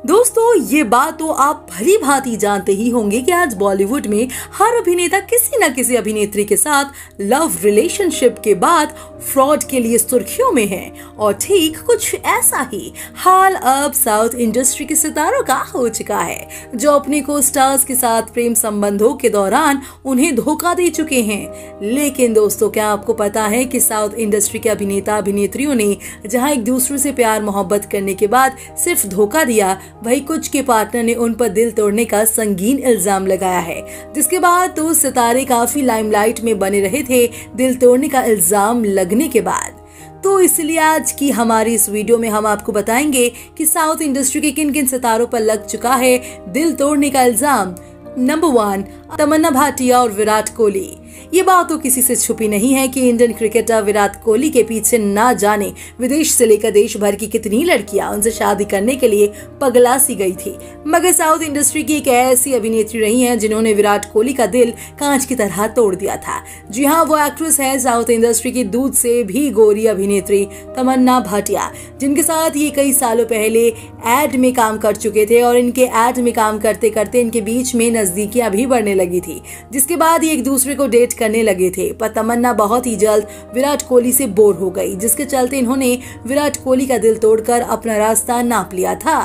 दोस्तों ये बात तो आप भली भांति जानते ही होंगे कि आज बॉलीवुड में हर अभिनेता किसी न किसी अभिनेत्री के साथ लव रिलेशनशिप के बाद फ्रॉड के लिए सुर्खियों में है। और ठीक कुछ ऐसा ही हाल अब साउथ इंडस्ट्री के सितारों का हो चुका है, जो अपने को स्टार्स के साथ प्रेम संबंधों के दौरान उन्हें धोखा दे चुके हैं। लेकिन दोस्तों, क्या आपको पता है कि साउथ इंडस्ट्री के अभिनेता अभिनेत्रियों ने जहां एक दूसरे से प्यार मोहब्बत करने के बाद सिर्फ धोखा दिया, वही कुछ के पार्टनर ने उन पर दिल तोड़ने का संगीन इल्जाम लगाया है, जिसके बाद तो सितारे काफी लाइमलाइट में बने रहे थे दिल तोड़ने का इल्जाम लगने के बाद। तो इसलिए आज की हमारी इस वीडियो में हम आपको बताएंगे कि साउथ इंडस्ट्री के किन किन सितारों पर लग चुका है दिल तोड़ने का इल्जाम। नंबर 1, तमन्ना भाटिया और विराट कोहली। ये बात तो किसी से छुपी नहीं है कि इंडियन क्रिकेटर विराट कोहली के पीछे ना जाने विदेश से लेकर देश भर की कितनी लड़कियां उनसे शादी करने के लिए पगला सी गई थी, मगर साउथ इंडस्ट्री की एक ऐसी अभिनेत्री रही हैं जिन्होंने विराट कोहली का दिल कांच की तरह तोड़ दिया था। जी हाँ, वो एक्ट्रेस है साउथ इंडस्ट्री की दूध से भी गोरी अभिनेत्री तमन्ना भाटिया, जिनके साथ ये कई सालों पहले एड में काम कर चुके थे और इनके एड में काम करते करते इनके बीच में नजदीकियां भी बढ़ने लगी थी, जिसके बाद ये एक दूसरे को डेट करने लगे थे। पर तमन्ना बहुत ही जल्द विराट कोहली से बोर हो गई, जिसके चलते इन्होंने विराट कोहली का दिल तोड़कर अपना रास्ता नाप लिया था।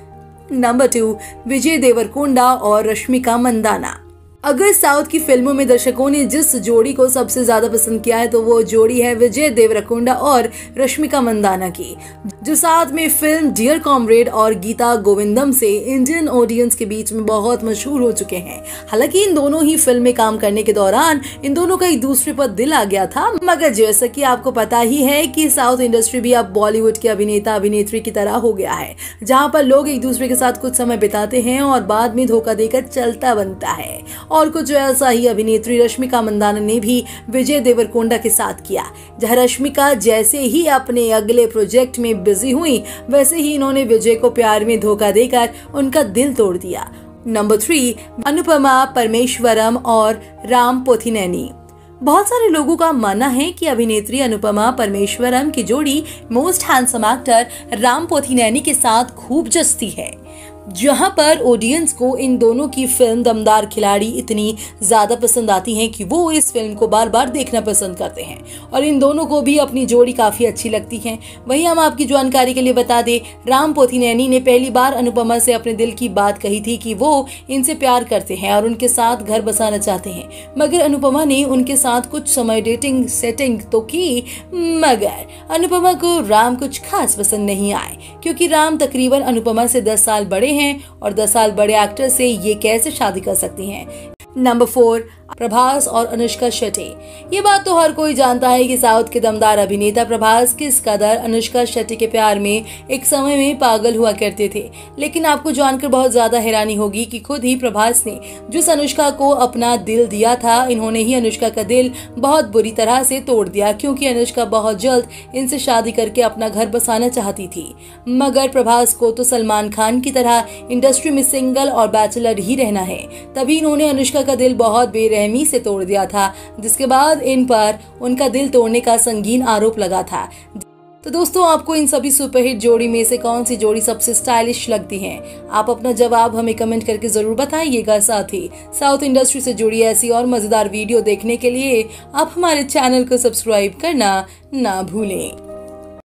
नंबर 2, विजय देवरकोंडा और रश्मिका मंदाना। अगर साउथ की फिल्मों में दर्शकों ने जिस जोड़ी को सबसे ज्यादा पसंद किया है तो वो जोड़ी है विजय देवरकोंडा और रश्मिका मंदाना की, जो साथ में फिल्म डियर कॉमरेड और गीता गोविंदम से इंडियन ऑडियंस के बीच में बहुत मशहूर हो चुके हैं। हालांकि इन दोनों ही फिल्म में काम करने के दौरान इन दोनों का एक दूसरे पर दिल आ गया था, मगर जैसा कि आपको पता ही है कि साउथ इंडस्ट्री भी अब बॉलीवुड के अभिनेता अभिनेत्री की तरह हो गया है, जहाँ पर लोग एक दूसरे के साथ कुछ समय बिताते हैं और बाद में धोखा देकर चलता बनता है। और कुछ ऐसा ही अभिनेत्री रश्मिका मंदाना ने भी विजय देवरकोंडा के साथ किया, जहां रश्मिका जैसे ही अपने अगले प्रोजेक्ट में बिजी हुई, वैसे ही इन्होंने विजय को प्यार में धोखा देकर उनका दिल तोड़ दिया। नंबर 3, अनुपमा परमेश्वरम और राम पोथिनेनी। बहुत सारे लोगों का मानना है कि अभिनेत्री अनुपमा परमेश्वरम की जोड़ी most handsome actor Ram Pothineni के साथ खूब जचती है, जहां पर ऑडियंस को इन दोनों की फिल्म दमदार खिलाड़ी इतनी ज्यादा पसंद आती है कि वो इस फिल्म को बार बार देखना पसंद करते हैं और इन दोनों को भी अपनी जोड़ी काफी अच्छी लगती है। वहीं हम आपकी जानकारी के लिए बता दें, राम पोथिनेनी ने पहली बार अनुपमा से अपने दिल की बात कही थी कि वो इनसे प्यार करते हैं और उनके साथ घर बसाना चाहते हैं, मगर अनुपमा ने उनके साथ कुछ समय डेटिंग सेटिंग तो की, मगर अनुपमा को राम कुछ खास पसंद नहीं आए, क्योंकि राम तकरीबन अनुपमा से 10 साल बड़े हैं और 10 साल बड़े एक्टर से ये कैसे शादी कर सकती हैं। नंबर 4, प्रभास और अनुष्का शेट्टी। ये बात तो हर कोई जानता है कि साउथ के दमदार अभिनेता प्रभास किस कदर अनुष्का शेट्टी के प्यार में एक समय में पागल हुआ करते थे। लेकिन आपको जानकर बहुत ज्यादा हैरानी होगी कि खुद ही प्रभास ने जिस अनुष्का को अपना दिल दिया था, इन्होंने ही अनुष्का का दिल बहुत बुरी तरह से तोड़ दिया, क्योंकि अनुष्का बहुत जल्द इनसे शादी करके अपना घर बसाना चाहती थी, मगर प्रभास को तो सलमान खान की तरह इंडस्ट्री में सिंगल और बैचलर ही रहना है। तभी इन्होंने अनुष्का का दिल बहुत बेरहमी से तोड़ दिया था, जिसके बाद इन पर उनका दिल तोड़ने का संगीन आरोप लगा था। तो दोस्तों, आपको इन सभी सुपरहिट जोड़ी में से कौन सी जोड़ी सबसे स्टाइलिश लगती है? आप अपना जवाब हमें कमेंट करके जरूर बताइएगा। साथ ही साउथ इंडस्ट्री से जुड़ी ऐसी और मजेदार वीडियो देखने के लिए आप हमारे चैनल को सब्सक्राइब करना ना भूलें।